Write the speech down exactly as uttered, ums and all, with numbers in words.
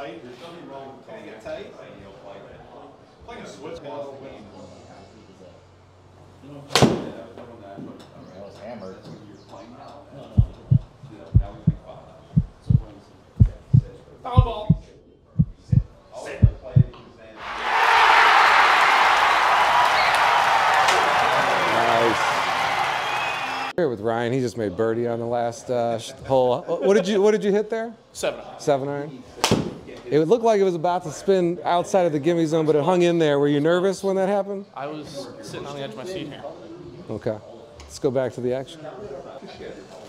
tight. There's nothing wrong with calling it tight. Playing a switch ball. That was hammered. Foul ball. Here with Ryan, he just made birdie on the last uh, hole. What did you What did you hit there? Seven. Seven iron. It would look like it was about to spin outside of the gimme zone, but it hung in there. Were you nervous when that happened? I was sitting on the edge of my seat here. Okay. Let's go back to the action.